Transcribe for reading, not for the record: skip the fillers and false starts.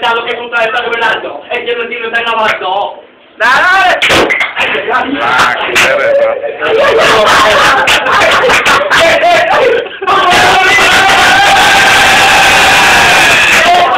sbagliato che tutta la storia quell'altro e che non ti stai lavando. Dai!